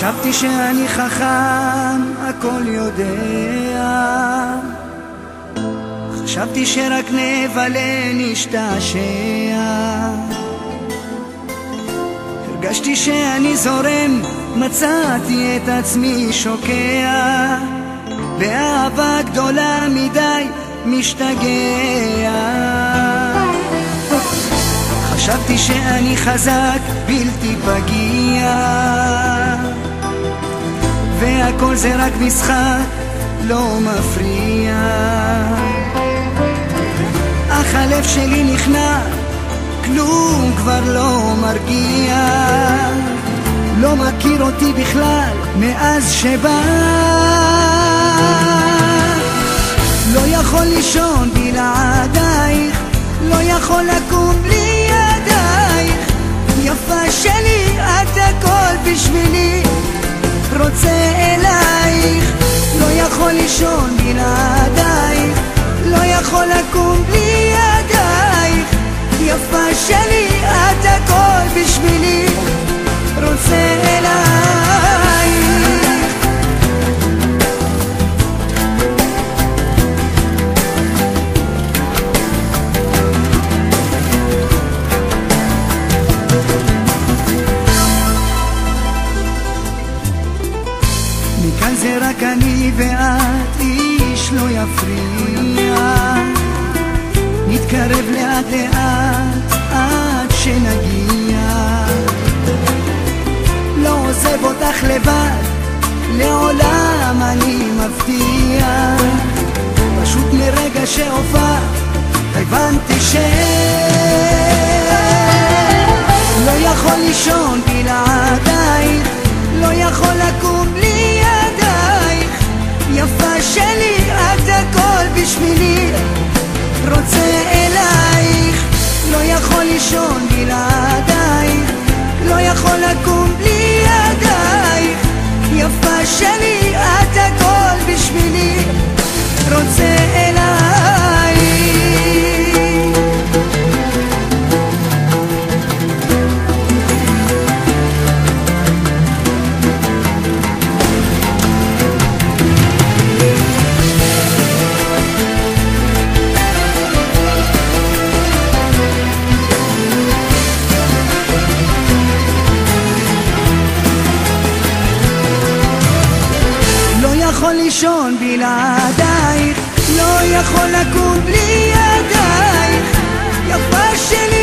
חשבתי שאני חכם, הכל יודע, חשבתי שרק נבלה נשתעשע, הרגשתי שאני זורם, מצאתי את עצמי שוקע, באהבה גדולה מדי משתגע. חשבתי שאני חזק, בלתי פגיע, והכל זה רק משחק, לא מפריע. אך הלב שלי נכנע, כלום כבר לא מרגיע, לא מכיר אותי בכלל מאז שבא. לא יכול לישון בלעדייך, לא יכול לקום בלי ידייך, יפה שלי את הכל בשבילי, רוצה אלייך. לא יכול לישון בלעדייך, לא יכול לקום בלי ידייך, יפה שלי את הכל בשבילי, רוצה אלייך. מכאן זה רק אני ואת, איש לא יפריע, נתקרב לאט לאט עד שנגיע. לא עוזב אותך לבד, לעולם אני מבטיח, פשוט מרגע שהופע הבנתי לא יכול לישון בלעדייך, לא יכול לקום בלי ידייך, יפה שלי את הכל בשבילי, רוצה אלייך. לא יכול לישון בלעדייך, לא יכול לקום בלי ידייך, יפה שלי את הכל בשבילי, רוצה אלייך. יכול לישון בלעדייך, לא יכול לקום בלי ידייך, יפה שלי